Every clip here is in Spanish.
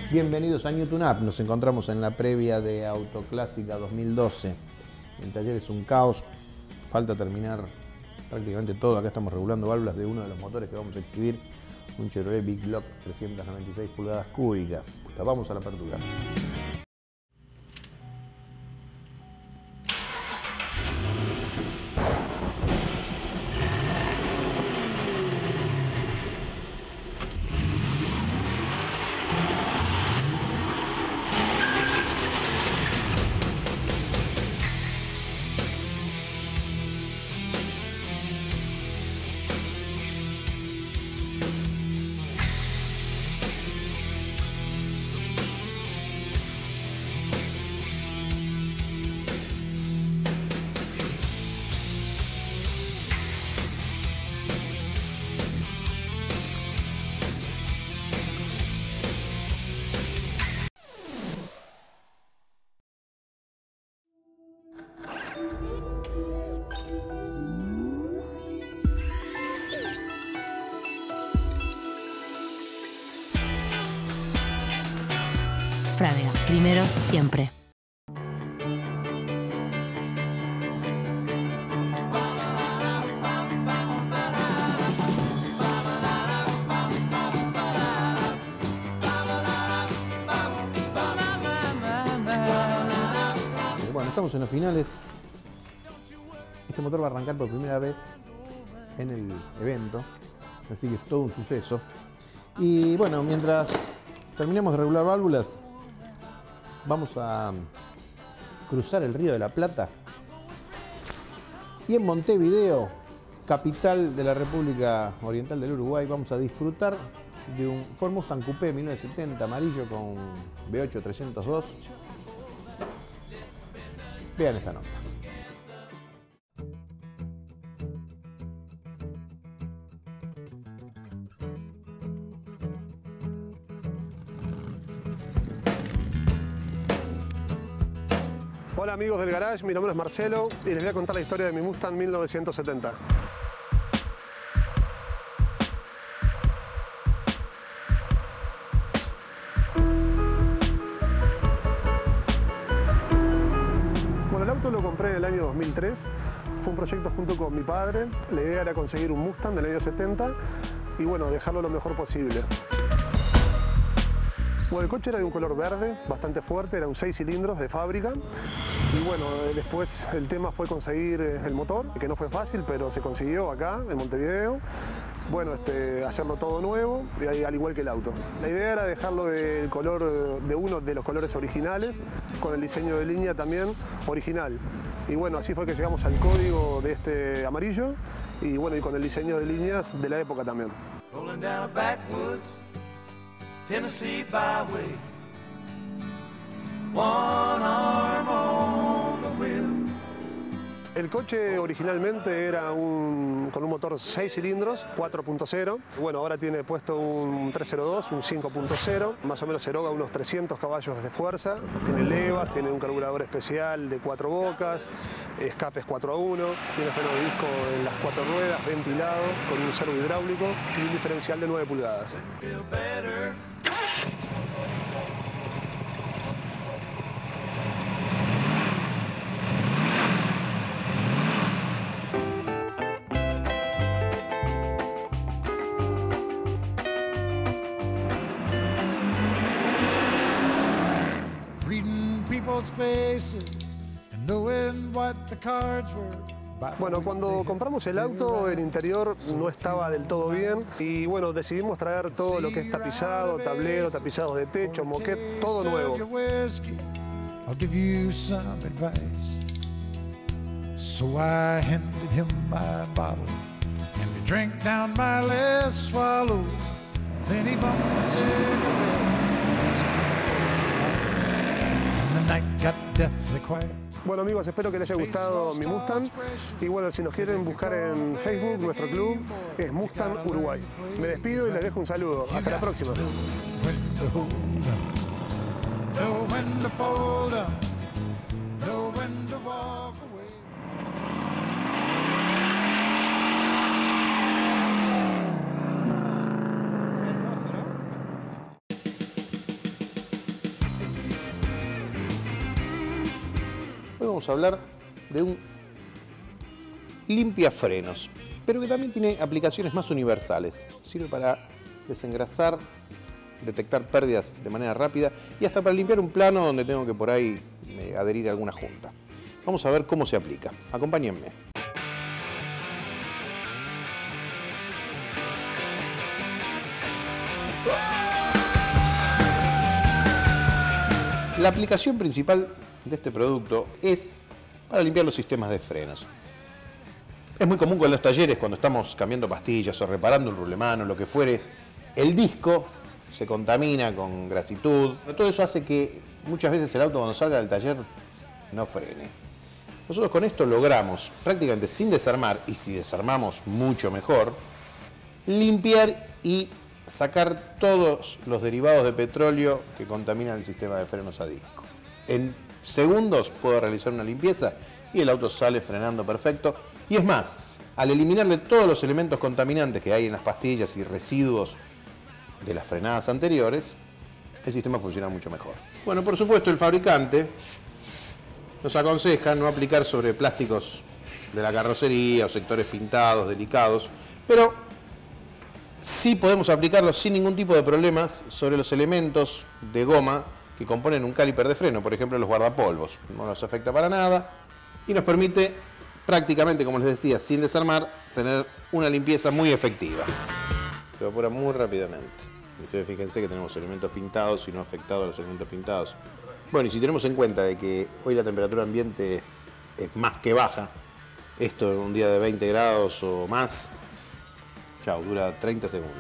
Bienvenidos a New Tune Up. Nos encontramos en la previa de Autoclásica 2012. El taller es un caos. Falta terminar prácticamente todo. Acá estamos regulando válvulas de uno de los motores que vamos a exhibir. Un Chevrolet Big Block 396 pulgadas cúbicas. Vamos a la apertura. Frávega, primero siempre. Bueno, estamos en los finales. Este motor va a arrancar por primera vez en el evento, así que es todo un suceso. Y bueno, mientras terminemos de regular válvulas, vamos a cruzar el Río de la Plata y en Montevideo, capital de la República Oriental del Uruguay, vamos a disfrutar de un Ford Mustang Coupé 1970 amarillo con V8 302. Vean esta nota. Hola amigos del Garage, mi nombre es Marcelo y les voy a contar la historia de mi Mustang 1970. Bueno, el auto lo compré en el año 2003, fue un proyecto junto con mi padre. La idea era conseguir un Mustang del año 70 y bueno, dejarlo lo mejor posible. Bueno, el coche era de un color verde, bastante fuerte, era un 6 cilindros de fábrica. Y bueno, después el tema fue conseguir el motor, que no fue fácil, pero se consiguió acá, en Montevideo. Bueno, hacerlo todo nuevo, al igual que el auto. La idea era dejarlo del color, de uno de los colores originales, con el diseño de línea también original. Y bueno, así fue que llegamos al código de este amarillo, y bueno, y con el diseño de líneas de la época también. Tennessee byway, one arm on the wheel. El coche originalmente era con un motor 6 cilindros, 4.0. Bueno, ahora tiene puesto un 302, un 5.0. Más o menos eroga unos 300 caballos de fuerza. Tiene levas, tiene un carburador especial de 4 bocas, escapes 4-a-1, tiene freno de disco en las 4 ruedas, ventilado, con un servo hidráulico y un diferencial de 9 pulgadas. Bueno, cuando compramos el auto, el interior no estaba del todo bien y bueno, decidimos traer todo lo que es tapizado, tablero, tapizados de techo, moquette, todo nuevo. So I handed him my bottle and he drank down my last swallow. Then he bumped the cigarette and the night got deathly quiet. Bueno amigos, espero que les haya gustado mi Mustang y bueno, si nos quieren buscar en Facebook, nuestro club es Mustang Uruguay. Me despido y les dejo un saludo. Hasta la próxima. vamos a hablar de un limpiafrenos, pero que también tiene aplicaciones más universales. Sirve para desengrasar, detectar pérdidas de manera rápida y hasta para limpiar un plano donde tengo que por ahí adherir a alguna junta. Vamos a ver cómo se aplica. Acompáñenme. La aplicación principal de este producto es para limpiar los sistemas de frenos. Es muy común con los talleres, cuando estamos cambiando pastillas o reparando un rulemano, lo que fuere, el disco se contamina con grasitud. Todo eso hace que muchas veces el auto cuando salga del taller no frene. Nosotros con esto logramos, prácticamente sin desarmar, y si desarmamos mucho mejor, limpiar y sacar todos los derivados de petróleo que contaminan el sistema de frenos a disco. En segundos puedo realizar una limpieza y el auto sale frenando perfecto. Y es más, al eliminarle todos los elementos contaminantes que hay en las pastillas y residuos de las frenadas anteriores, el sistema funciona mucho mejor. Bueno, por supuesto, el fabricante nos aconseja no aplicar sobre plásticos de la carrocería o sectores pintados, delicados, pero sí podemos aplicarlo sin ningún tipo de problemas sobre los elementos de goma que componen un caliper de freno, por ejemplo los guardapolvos. No nos afecta para nada y nos permite prácticamente, como les decía, sin desarmar, tener una limpieza muy efectiva. Se evapora muy rápidamente. Ustedes fíjense que tenemos elementos pintados y no afectados los elementos pintados. Bueno, y si tenemos en cuenta de que hoy la temperatura ambiente es más que baja, esto en un día de 20 grados o más, chao, dura 30 segundos.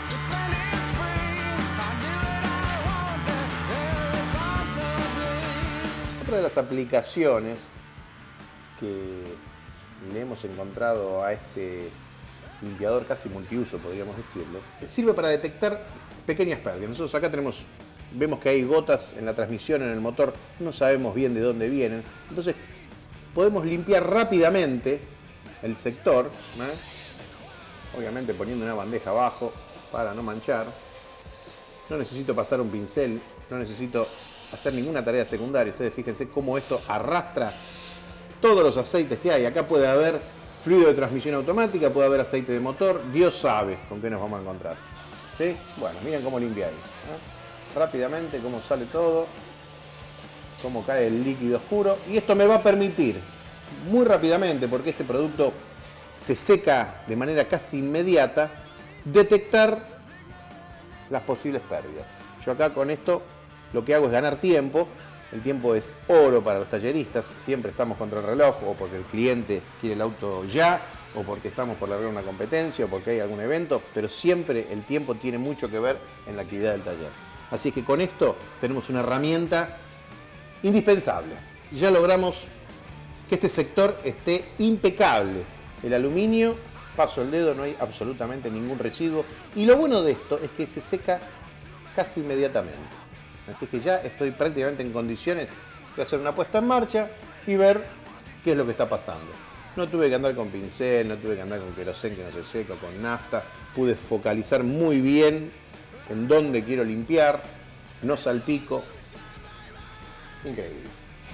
Otra de las aplicaciones que le hemos encontrado a este limpiador casi multiuso, podríamos decirlo, sirve para detectar pequeñas pérdidas. Nosotros acá vemos que hay gotas en la transmisión, en el motor, no sabemos bien de dónde vienen, entonces podemos limpiar rápidamente el sector, obviamente poniendo una bandeja abajo para no manchar. No necesito pasar un pincel, no necesito hacer ninguna tarea secundaria. Ustedes fíjense cómo esto arrastra todos los aceites que hay. Acá puede haber fluido de transmisión automática, puede haber aceite de motor, Dios sabe con qué nos vamos a encontrar. ¿Sí? Bueno, miren cómo limpia ahí. Rápidamente cómo sale todo, cómo cae el líquido oscuro. Y esto me va a permitir muy rápidamente, porque este producto se seca de manera casi inmediata, detectar las posibles pérdidas. Yo acá con esto lo que hago es ganar tiempo. El tiempo es oro para los talleristas. Siempre estamos contra el reloj, o porque el cliente quiere el auto ya, o porque estamos por largar una competencia, o porque hay algún evento, pero siempre el tiempo tiene mucho que ver en la actividad del taller. Así que con esto tenemos una herramienta indispensable. Ya logramos que este sector esté impecable. El aluminio, paso el dedo, no hay absolutamente ningún residuo. Y lo bueno de esto es que se seca casi inmediatamente. Así que ya estoy prácticamente en condiciones de hacer una puesta en marcha y ver qué es lo que está pasando. No tuve que andar con pincel, no tuve que andar con querosén que no se seca, con nafta. Pude focalizar muy bien en dónde quiero limpiar, no salpico. Increíble.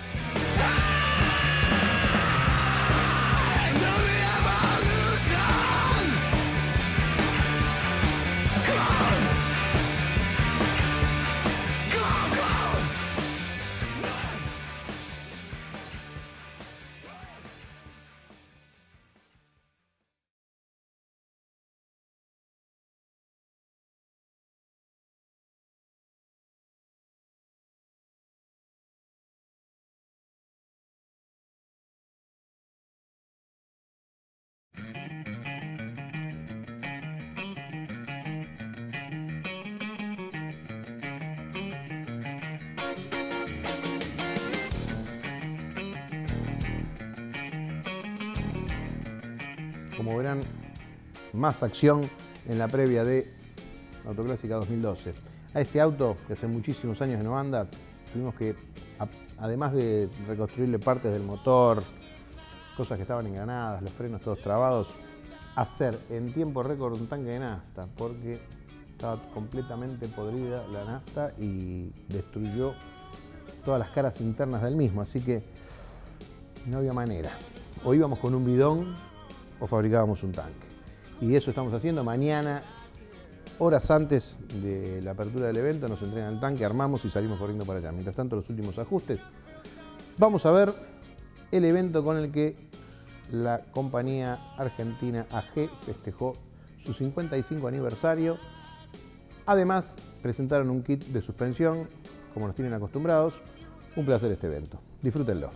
Como verán, más acción en la previa de Autoclásica 2012. A este auto, que hace muchísimos años que no anda, tuvimos que, además de reconstruirle partes del motor, cosas que estaban engranadas, los frenos todos trabados, hacer en tiempo récord un tanque de nafta, porque estaba completamente podrida la nafta y destruyó todas las caras internas del mismo. Así que no había manera. O íbamos con un bidón o fabricábamos un tanque. Y eso estamos haciendo. Mañana, horas antes de la apertura del evento, nos entregan el tanque, armamos y salimos corriendo para allá. Mientras tanto, los últimos ajustes. Vamos a ver el evento con el que la compañía argentina AG festejó su 55 aniversario. Además, presentaron un kit de suspensión, como nos tienen acostumbrados. Un placer este evento. Disfrútenlo.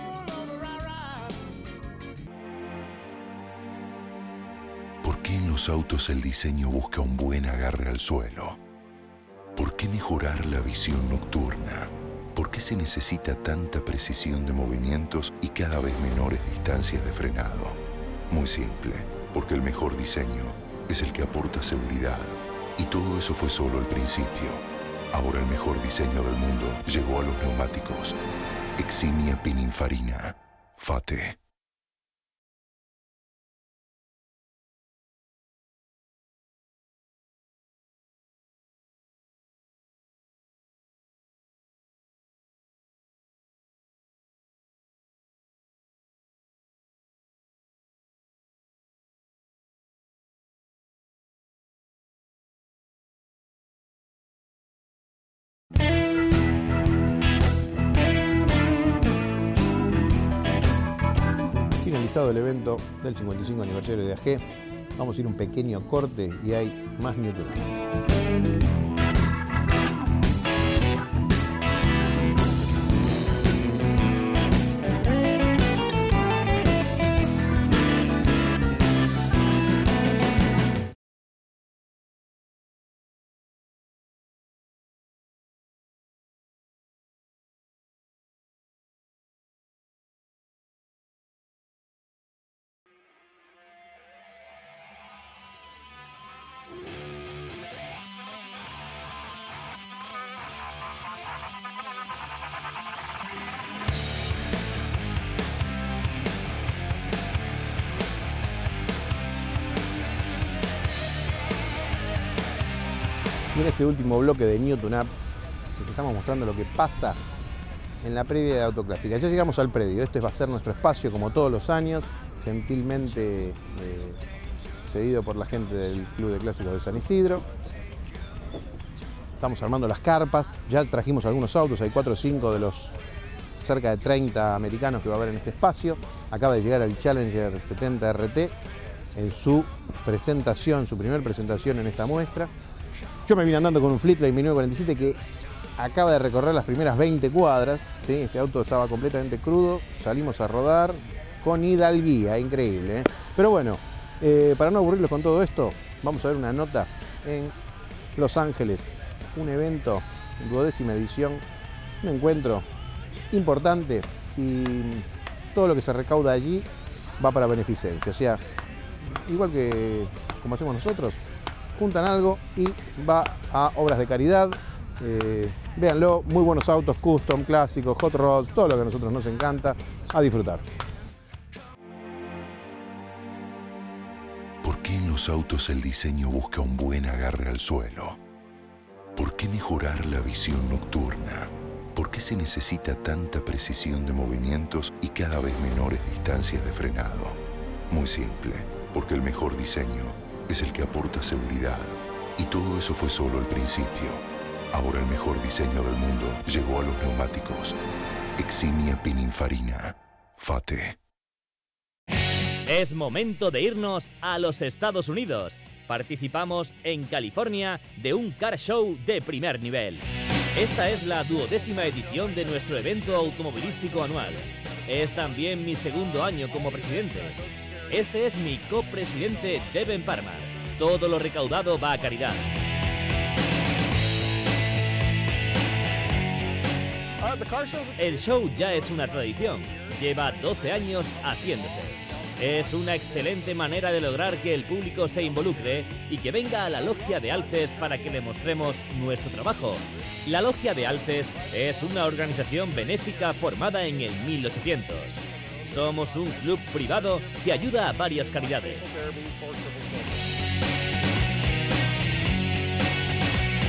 ¿Por qué en los autos el diseño busca un buen agarre al suelo? ¿Por qué mejorar la visión nocturna? ¿Por qué se necesita tanta precisión de movimientos y cada vez menores distancias de frenado? Muy simple, porque el mejor diseño es el que aporta seguridad. Y todo eso fue solo el principio. Ahora el mejor diseño del mundo llegó a los neumáticos. Eximia Pininfarina. FATE. Finalizado el evento del 55 aniversario de AG, vamos a ir un pequeño corte y hay más Newton. Y en este último bloque de New Tune Up les estamos mostrando lo que pasa en la previa de Autoclásica. Ya llegamos al predio, este va a ser nuestro espacio como todos los años, gentilmente cedido por la gente del Club de Clásicos de San Isidro. Estamos armando las carpas, ya trajimos algunos autos, hay 4 o 5 de los cerca de 30 americanos que va a haber en este espacio. Acaba de llegar el Challenger 70 RT en su presentación, su primer presentación en esta muestra. Yo me vine andando con un Fleetline 1947 que acaba de recorrer las primeras 20 cuadras. ¿Sí? Este auto estaba completamente crudo. Salimos a rodar con hidalguía, increíble. Pero bueno, para no aburrirlos con todo esto, vamos a ver una nota en Los Ángeles. Un evento, 12ª edición, un encuentro importante y todo lo que se recauda allí va para beneficencia. O sea, igual que como hacemos nosotros, juntan algo y va a obras de caridad. Véanlo, muy buenos autos, custom, clásicos, hot rods, todo lo que a nosotros nos encanta, a disfrutar. ¿Por qué en los autos el diseño busca un buen agarre al suelo? ¿Por qué mejorar la visión nocturna? ¿Por qué se necesita tanta precisión de movimientos y cada vez menores distancias de frenado? Muy simple, porque el mejor diseño es el que aporta seguridad. Y todo eso fue solo el principio. Ahora el mejor diseño del mundo llegó a los neumáticos. Eximia Pininfarina. FATE. Es momento de irnos a los Estados Unidos. Participamos en California de un car show de primer nivel. Esta es la 12ª edición de nuestro evento automovilístico anual. Es también mi segundo año como presidente. Este es mi copresidente Devin Parmar. Todo lo recaudado va a caridad. El show ya es una tradición. Lleva 12 años haciéndose. Es una excelente manera de lograr que el público se involucre y que venga a la Logia de Alces para que le mostremos nuestro trabajo. La Logia de Alces es una organización benéfica formada en el 1800. Somos un club privado que ayuda a varias caridades.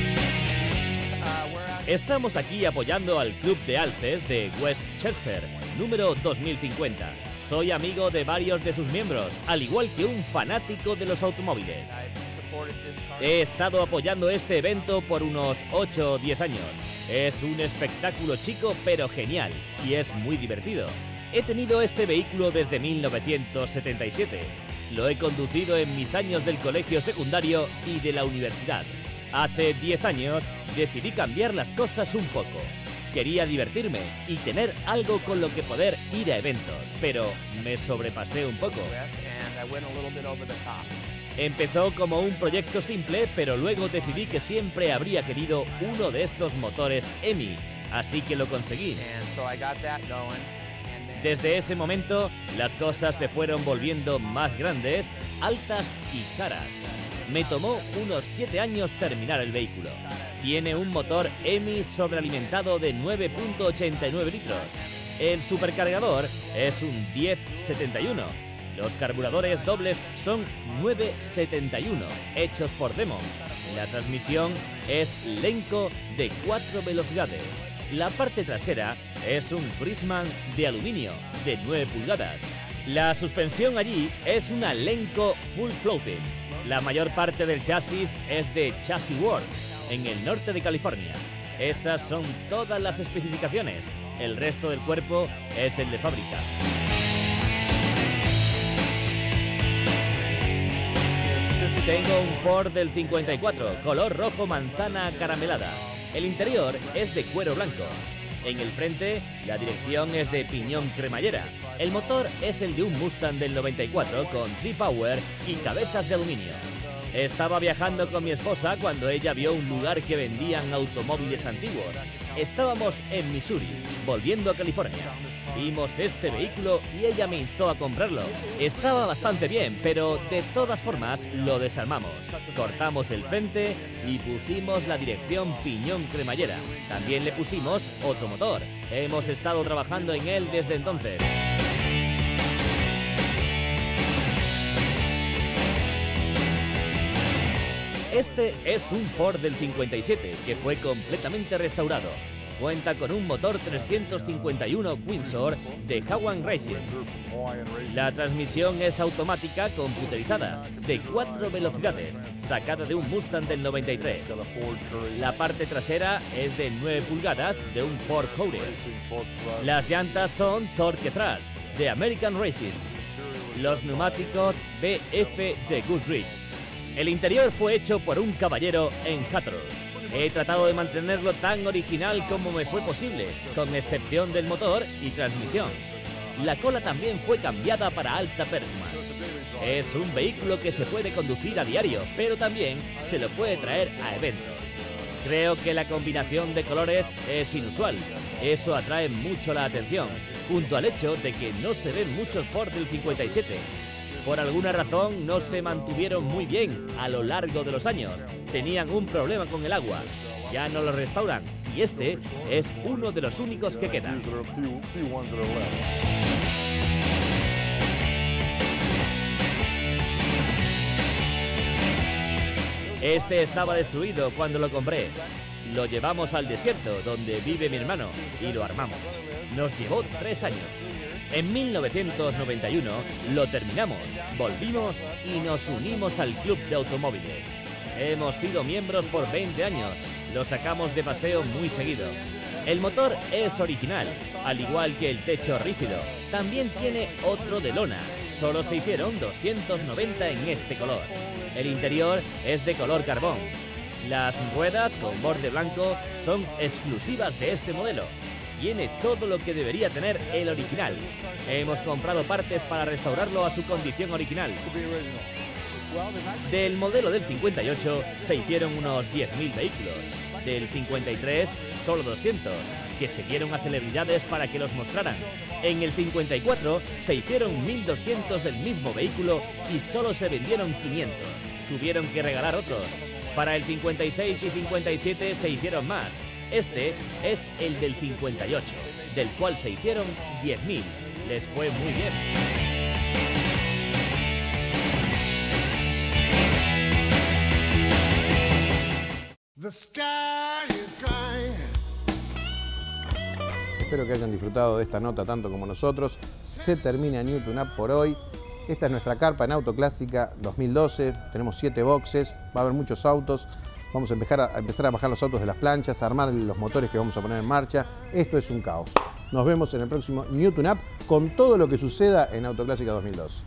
Estamos aquí apoyando al Club de Alces de West Chester, número 2050. Soy amigo de varios de sus miembros, al igual que un fanático de los automóviles. He estado apoyando este evento por unos 8 o 10 años. Es un espectáculo chico pero genial y es muy divertido. He tenido este vehículo desde 1977. Lo he conducido en mis años del colegio secundario y de la universidad. Hace 10 años decidí cambiar las cosas un poco. Quería divertirme y tener algo con lo que poder ir a eventos, pero me sobrepasé un poco. Empezó como un proyecto simple, pero luego decidí que siempre habría querido uno de estos motores EMI, así que lo conseguí. Desde ese momento, las cosas se fueron volviendo más grandes, altas y caras. Me tomó unos 7 años terminar el vehículo. Tiene un motor EMI sobrealimentado de 9.89 litros. El supercargador es un 1071. Los carburadores dobles son 971, hechos por Demon. La transmisión es Lenco de 4 velocidades. La parte trasera es un Prisman de aluminio de 9 pulgadas. La suspensión allí es una Lenco Full Floating. La mayor parte del chasis es de Chassis Works, en el norte de California. Esas son todas las especificaciones. El resto del cuerpo es el de fábrica. Tengo un Ford del 54, color rojo manzana caramelada. El interior es de cuero blanco. En el frente, la dirección es de piñón cremallera. El motor es el de un Mustang del 94 con tri-power y cabezas de aluminio. Estaba viajando con mi esposa cuando ella vio un lugar que vendían automóviles antiguos. Estábamos en Missouri, volviendo a California. Vimos este vehículo y ella me instó a comprarlo. Estaba bastante bien, pero de todas formas lo desarmamos. Cortamos el frente y pusimos la dirección piñón cremallera. También le pusimos otro motor. Hemos estado trabajando en él desde entonces. Este es un Ford del 57 que fue completamente restaurado. Cuenta con un motor 351 Windsor de Hawan Racing. La transmisión es automática computerizada, de 4 velocidades, sacada de un Mustang del 93. La parte trasera es de 9 pulgadas de un Ford Courier. Las llantas son Torque Thrust, de American Racing. Los neumáticos BF de Goodrich. El interior fue hecho por un caballero en Hathor. He tratado de mantenerlo tan original como me fue posible, con excepción del motor y transmisión. La cola también fue cambiada para alta performance. Es un vehículo que se puede conducir a diario, pero también se lo puede traer a eventos. Creo que la combinación de colores es inusual. Eso atrae mucho la atención, junto al hecho de que no se ven muchos Ford del 57. Por alguna razón no se mantuvieron muy bien a lo largo de los años. Tenían un problema con el agua. Ya no lo restauran y este es uno de los únicos que quedan. Este estaba destruido cuando lo compré. Lo llevamos al desierto donde vive mi hermano y lo armamos. Nos llevó 3 años. En 1991 lo terminamos, volvimos y nos unimos al club de automóviles. Hemos sido miembros por 20 años, lo sacamos de paseo muy seguido. El motor es original, al igual que el techo rígido. También tiene otro de lona, solo se hicieron 290 en este color. El interior es de color carbón. Las ruedas con borde blanco son exclusivas de este modelo. Tiene todo lo que debería tener el original. Hemos comprado partes para restaurarlo a su condición original. Del modelo del 58 se hicieron unos 10.000 vehículos. Del 53 solo 200, que se dieron a celebridades para que los mostraran. En el 54 se hicieron 1.200 del mismo vehículo y solo se vendieron 500. Tuvieron que regalar otros. Para el 56 y 57 se hicieron más. Este es el del 58, del cual se hicieron 10.000. Les fue muy bien. Espero que hayan disfrutado de esta nota tanto como nosotros. Se termina Newton Up por hoy. Esta es nuestra carpa en Autoclásica 2012. Tenemos 7 boxes, va a haber muchos autos. Vamos a empezar a bajar los autos de las planchas, a armar los motores que vamos a poner en marcha. Esto es un caos. Nos vemos en el próximo Newton Up con todo lo que suceda en Autoclásica 2012.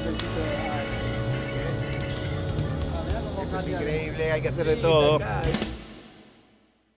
Es increíble, hay que hacer de todo.